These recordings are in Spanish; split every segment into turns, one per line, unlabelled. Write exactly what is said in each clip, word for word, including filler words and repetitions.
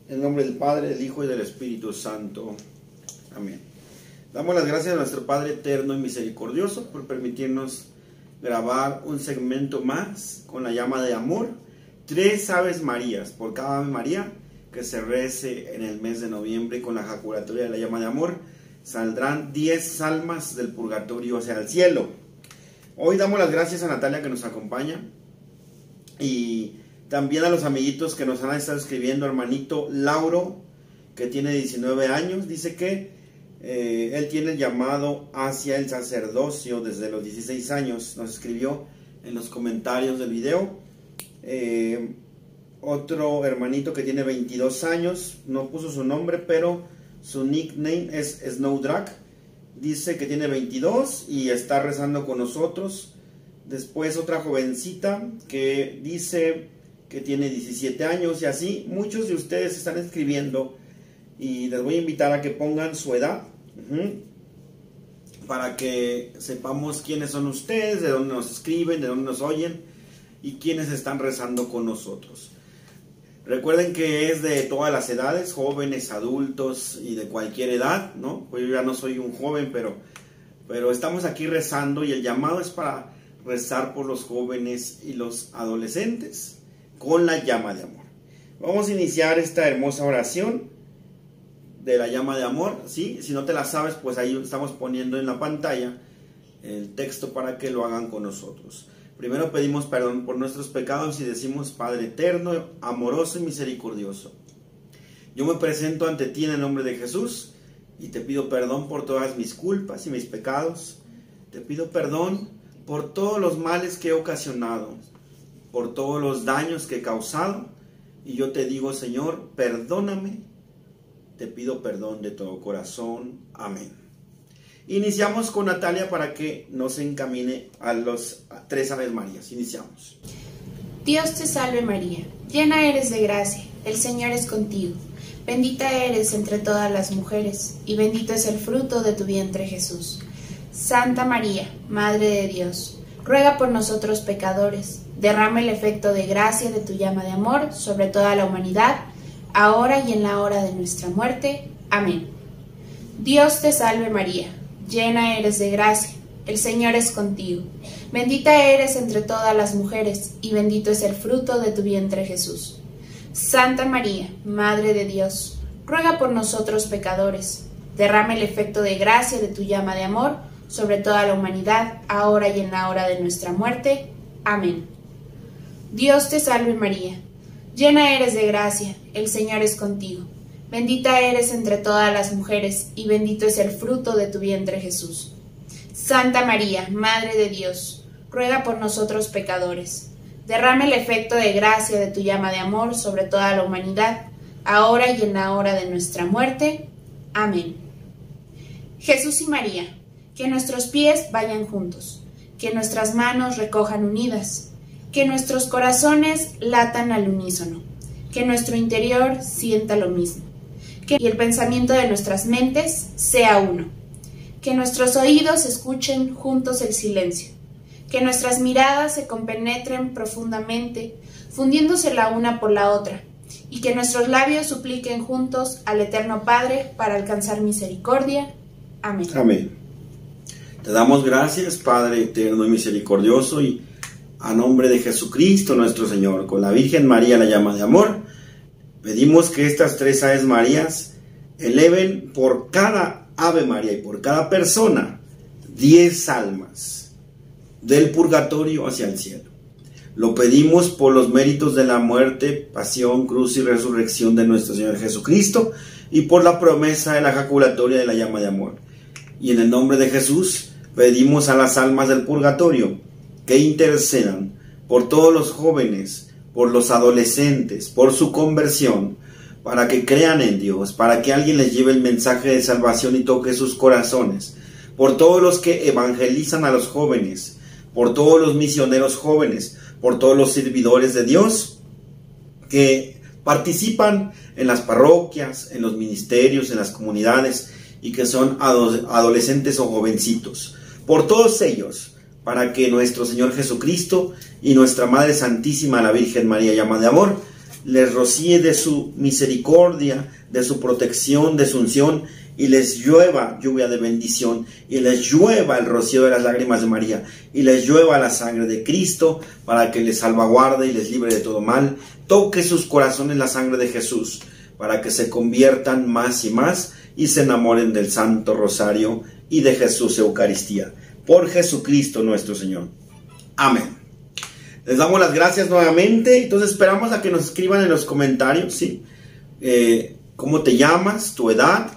En el nombre del Padre, del Hijo y del Espíritu Santo. Amén. Damos las gracias a nuestro Padre eterno y misericordioso por permitirnos grabar un segmento más con la llama de amor. Tres Aves Marías por cada Ave María que se rece en el mes de noviembre con la jaculatoria de la llama de amor. Saldrán diez almas del purgatorio hacia el cielo. Hoy damos las gracias a Natalia que nos acompaña y también a los amiguitos que nos han estado escribiendo. Hermanito Lauro, que tiene diecinueve años, dice que eh, él tiene el llamado hacia el sacerdocio desde los dieciséis años. Nos escribió en los comentarios del video. Eh, otro hermanito que tiene veintidós años, no puso su nombre, pero su nickname es Snowdrag. Dice que tiene veintidós y está rezando con nosotros. Después otra jovencita que dice que tiene diecisiete años, y así muchos de ustedes están escribiendo, y les voy a invitar a que pongan su edad uh-huh, para que sepamos quiénes son ustedes, de dónde nos escriben, de dónde nos oyen y quiénes están rezando con nosotros. Recuerden que es de todas las edades, jóvenes, adultos y de cualquier edad, ¿no? Pues yo ya no soy un joven, pero, pero estamos aquí rezando, y el llamado es para rezar por los jóvenes y los adolescentes con la llama de amor. Vamos a iniciar esta hermosa oración de la llama de amor, ¿sí? Si no te la sabes, pues ahí estamos poniendo en la pantalla el texto para que lo hagan con nosotros. Primero pedimos perdón por nuestros pecados y decimos: Padre eterno, amoroso y misericordioso, yo me presento ante ti en el nombre de Jesús y te pido perdón por todas mis culpas y mis pecados. Te pido perdón por todos los males que he ocasionado, por todos los daños que he causado, y yo te digo, Señor, perdóname. Te pido perdón de todo corazón. Amén. Iniciamos con Natalia para que nos encamine a los a tres Aves Marías. Iniciamos.
Dios te salve María, llena eres de gracia, el Señor es contigo. Bendita eres entre todas las mujeres, y bendito es el fruto de tu vientre Jesús. Santa María, Madre de Dios, ruega por nosotros pecadores, derrama el efecto de gracia de tu llama de amor sobre toda la humanidad, ahora y en la hora de nuestra muerte. Amén. Dios te salve María, llena eres de gracia, el Señor es contigo. Bendita eres entre todas las mujeres, y bendito es el fruto de tu vientre Jesús. Santa María, Madre de Dios, ruega por nosotros pecadores, derrama el efecto de gracia de tu llama de amor sobre toda la humanidad, ahora y en la hora de nuestra muerte. Amén. Dios te salve María, llena eres de gracia, el Señor es contigo. Bendita eres entre todas las mujeres, y bendito es el fruto de tu vientre Jesús. Santa María, Madre de Dios, ruega por nosotros pecadores. Derrama el efecto de gracia de tu llama de amor sobre toda la humanidad, ahora y en la hora de nuestra muerte. Amén. Jesús y María, que nuestros pies vayan juntos, que nuestras manos recojan unidas, que nuestros corazones latan al unísono, que nuestro interior sienta lo mismo, que el pensamiento de nuestras mentes sea uno, que nuestros oídos escuchen juntos el silencio, que nuestras miradas se compenetren profundamente, fundiéndose la una por la otra, y que nuestros labios supliquen juntos al Eterno Padre para alcanzar misericordia. Amén.
Amén. Te damos gracias, Padre eterno y misericordioso, y a nombre de Jesucristo nuestro Señor, con la Virgen María, la llama de amor, pedimos que estas tres Aves Marías eleven por cada Ave María y por cada persona diez almas del purgatorio hacia el cielo. Lo pedimos por los méritos de la muerte, pasión, cruz y resurrección de nuestro Señor Jesucristo, y por la promesa de la jaculatoria de la llama de amor. Y en el nombre de Jesús pedimos a las almas del purgatorio que intercedan por todos los jóvenes, por los adolescentes, por su conversión, para que crean en Dios, para que alguien les lleve el mensaje de salvación y toque sus corazones, por todos los que evangelizan a los jóvenes, por todos los misioneros jóvenes, por todos los servidores de Dios que participan en las parroquias, en los ministerios, en las comunidades, y que son adolescentes o jovencitos, por todos ellos, para que nuestro Señor Jesucristo y nuestra Madre Santísima, la Virgen María, llama de amor, les rocíe de su misericordia, de su protección, de su unción, y les llueva lluvia de bendición, y les llueva el rocío de las lágrimas de María, y les llueva la sangre de Cristo, para que les salvaguarde y les libre de todo mal. Toque sus corazones la sangre de Jesús, para que se conviertan más y más, y se enamoren del Santo Rosario y de Jesús Eucaristía. Por Jesucristo nuestro Señor. Amén. Les damos las gracias nuevamente. Entonces esperamos a que nos escriban en los comentarios, ¿sí? Eh, ¿Cómo te llamas? Tu edad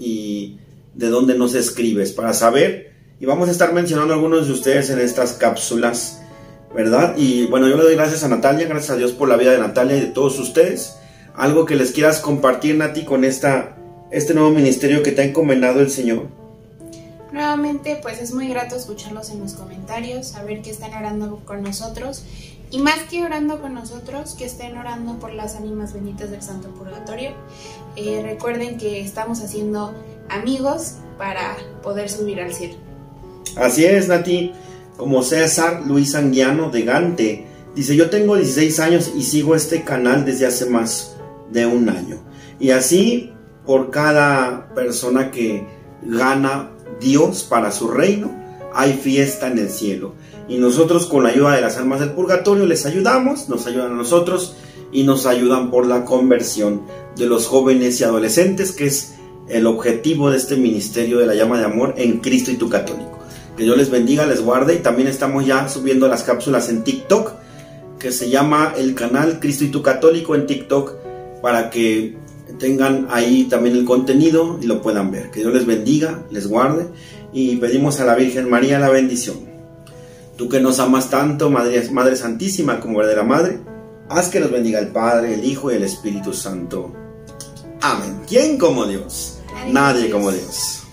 y de dónde nos escribes, para saber. Y vamos a estar mencionando a algunos de ustedes en estas cápsulas, ¿verdad? Y bueno, yo le doy gracias a Natalia, gracias a Dios por la vida de Natalia y de todos ustedes. Algo que les quieras compartir, Nati, con esta, este nuevo ministerio que te ha encomendado el Señor.
Nuevamente, pues es muy grato escucharlos en los comentarios, saber que están orando con nosotros, y más que orando con nosotros, que estén orando por las ánimas benditas del Santo Purgatorio. Eh, recuerden que estamos haciendo amigos para poder subir al cielo.
Así es, Nati. Como César Luis Anguiano de Gante dice: yo tengo dieciséis años y sigo este canal desde hace más de un año. Y así, por cada persona que gana Dios para su reino, hay fiesta en el cielo. Y nosotros, con la ayuda de las almas del purgatorio, les ayudamos, nos ayudan a nosotros y nos ayudan por la conversión de los jóvenes y adolescentes, que es el objetivo de este ministerio de la llama de amor en Cristo y tu Católico. Que Dios les bendiga, les guarde. Y también estamos ya subiendo las cápsulas en TikTok, que se llama el canal Cristo y tu Católico en TikTok, para que tengan ahí también el contenido y lo puedan ver. Que Dios les bendiga, les guarde, y pedimos a la Virgen María la bendición. Tú que nos amas tanto, Madre, Madre Santísima, como verdadera Madre, haz que nos bendiga el Padre, el Hijo y el Espíritu Santo. Amén. ¿Quién como Dios? Nadie, Nadie como Dios.